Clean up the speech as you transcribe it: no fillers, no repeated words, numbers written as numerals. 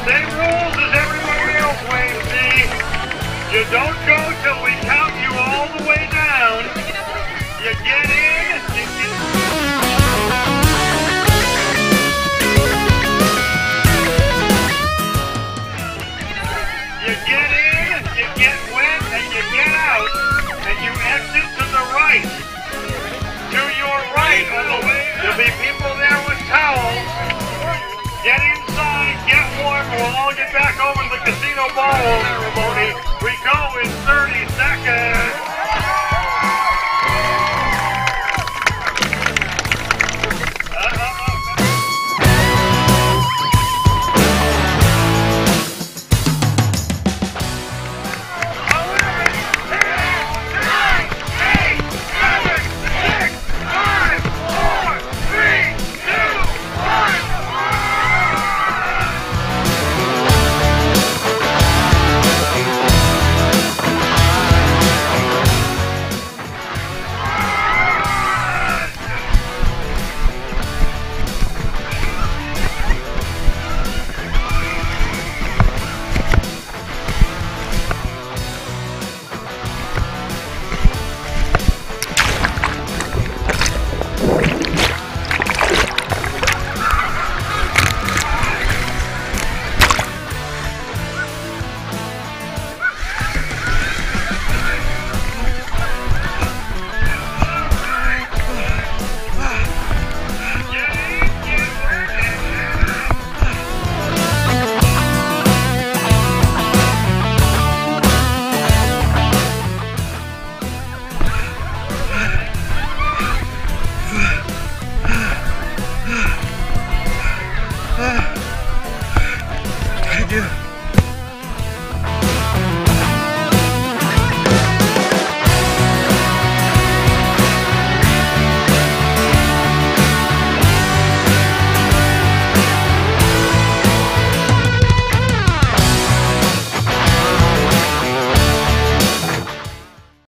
Same rules as everybody else, Wayne C. You don't go till we count you all the way down. You get in, you get in, you get wet, and you get out, and you exit to the right. To your right on the way. There'll be people there with towels. Get inside, get warm, we'll all get back over to the casino ball ceremony. We go in 30 seconds. Thank you.